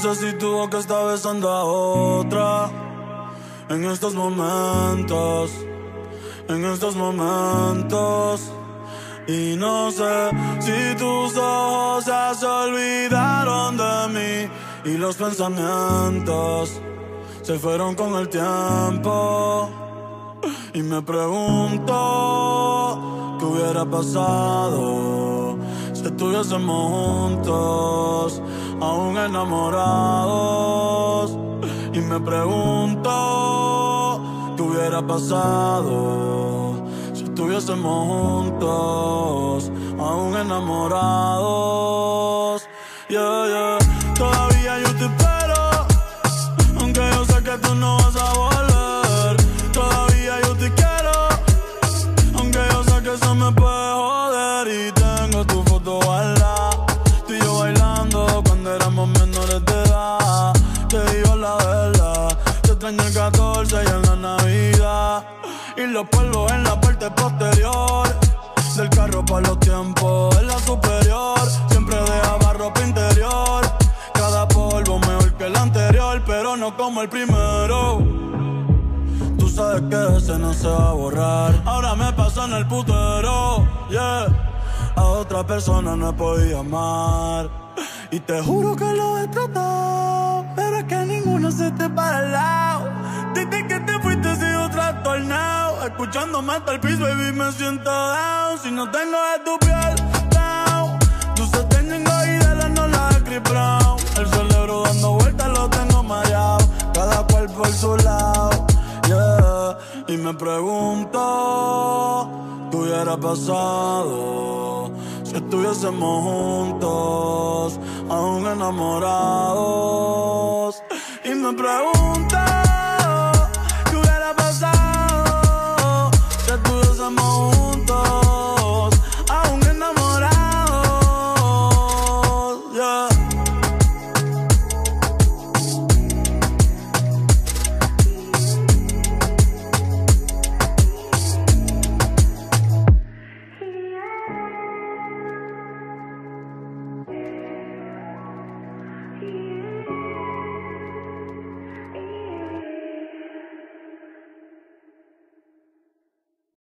sé si tu boca está besando a otra en estos momentos, en estos momentos. Y no sé si tus ojos ya se olvidaron de mí y los pensamientos se fueron con el tiempo. Y me pregunto qué hubiera pasado si estuviésemos juntos, aún enamorados. Y me pregunto qué hubiera pasado si estuviésemos juntos, aún enamorados. Yeah, yeah. Todavía yo te espero, aunque yo sé que tú no vas a volver. Todavía yo te quiero, aunque yo sé que eso me puede joder. Y tengo tu foto guardada, tú y yo bailando cuando éramos menores de edad. Te digo la verdad, te extraño el 14 y en la Navidad. Y los polvos en la parte posterior del carro para los tiempos en la superior. Siempre dejaba ropa interior, cada polvo mejor que el anterior, pero no como el primero. Tú sabes que ese no se va a borrar. Ahora me paso en el putero, yeah. A otra persona no he podido amar, y te juro que lo he tratado, pero es que ninguno se te para al lado. Desde que te fuiste he sido trastornado, escuchándome hasta el piso, baby, me siento down. Si no tengo de tu piel, down. Dulces tengo y de la no la de Chris Brown. El cerebro dando vueltas lo tengo mareado, cada cual por su lado, yeah. Y me pregunto qué hubiera pasado si estuviésemos juntos, aún enamorados. Y me pregunto